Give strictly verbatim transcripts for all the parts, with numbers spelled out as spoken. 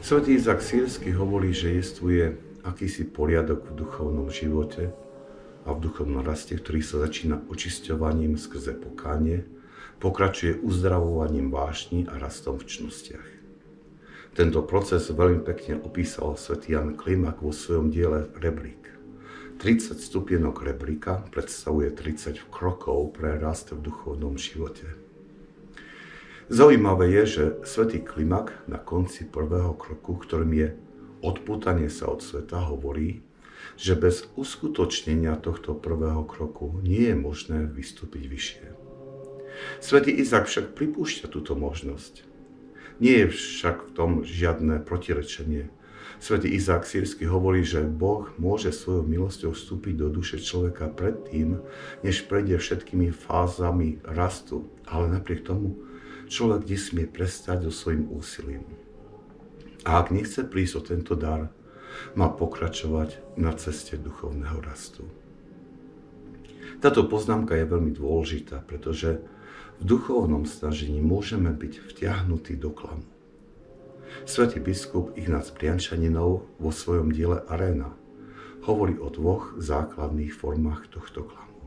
Svätý Izák Sýrsky hovorí, že jestvuje akýsi poriadok v duchovnom živote a v duchovnom raste, ktorý sa začína očisťovaním skrze pokánie, pokračuje uzdravovaním vášni a rastom v čnostiach. Tento proces veľmi pekne opísal svätý Ján Klimak vo svojom diele Rebrík. tridsať stupienok rebríka predstavuje tridsať krokov pre rast v duchovnom živote. Zaujímavé je, že svätý Klimak na konci prvého kroku, ktorým je odpútanie sa od sveta, hovorí, že bez uskutočnenia tohto prvého kroku nie je možné vystúpiť vyššie. Svätý Izák však pripúšťa túto možnosť. Nie je však v tom žiadne protirečenie. Svätý Izák Sýrsky hovorí, že Boh môže svojou milosťou vstúpiť do duše človeka predtým, než prejde všetkými fázami rastu, ale napriek tomu človek nesmie prestať so svojím úsilím. A ak nechce prísť o tento dar, má pokračovať na ceste duchovného rastu. Táto poznámka je veľmi dôležitá, pretože v duchovnom snažení môžeme byť vtiahnutí do klamu. Svätý biskup Ignác Briančaninov vo svojom diele Aréna hovorí o dvoch základných formách tohto klamu.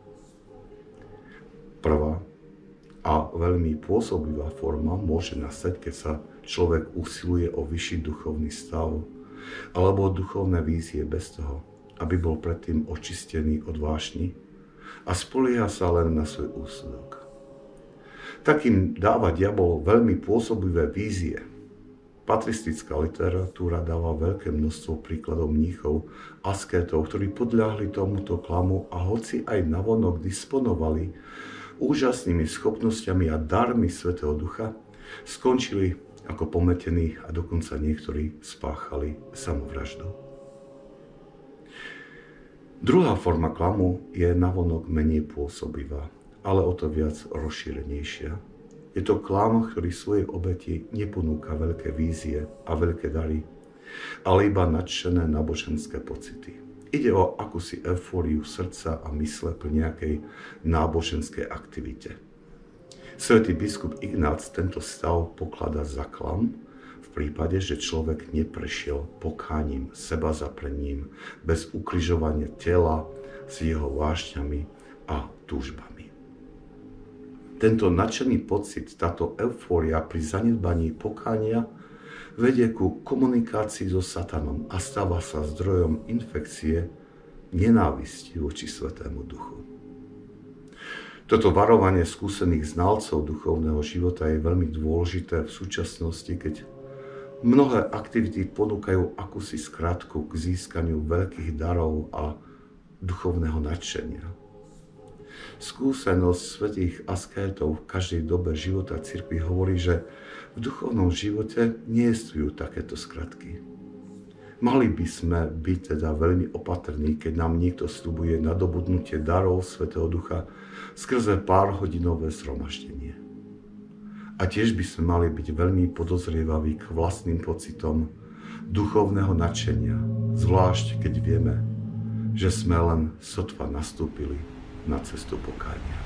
Prvá a veľmi pôsobivá forma môže nastať, keď sa človek usiluje o vyšší duchovný stav alebo duchovné vízie bez toho, aby bol predtým očistený od vášni a spolieha sa len na svoj úsudok. Takým dáva diabol veľmi pôsobivé vízie. Patristická literatúra dáva veľké množstvo príkladov mníchov, askétov, ktorí podľahli tomuto klamu a hoci aj navonok disponovali úžasnými schopnosťami a darmi Svätého Ducha, skončili ako pometení a dokonca niektorí spáchali samovraždu. Druhá forma klamu je navonok menej pôsobivá, ale o to viac rozšírenejšia. Je to klam, ktorý svojej obeti neponúka veľké vízie a veľké dary, ale iba nadšené náboženské pocity. Ide o akúsi eufóriu srdca a mysle pri nejakej náboženskej aktivite. Svätý biskup Ignác tento stav pokladá za klam v prípade, že človek neprešiel pokáním, sebazaprením, bez ukrižovania tela s jeho vášňami a túžbami. Tento nadšený pocit, táto eufória pri zanedbaní pokánia vedie ku komunikácii so satanom a stáva sa zdrojom infekcie nenávisti voči Svätému Duchu. Toto varovanie skúsených znalcov duchovného života je veľmi dôležité v súčasnosti, keď mnohé aktivity ponúkajú akúsi skratku k získaniu veľkých darov a duchovného nadšenia. Skúsenosť svätých askétov v každej dobe života cirkvi hovorí, že v duchovnom živote neexistujú takéto skratky. Mali by sme byť teda veľmi opatrní, keď nám niekto sľubuje nadobudnutie darov Svätého Ducha skrze pár hodinové zhromaždenie. A tiež by sme mali byť veľmi podozrievaví k vlastným pocitom duchovného nadšenia, zvlášť keď vieme, že sme len sotva nastúpili na cestu pokánia.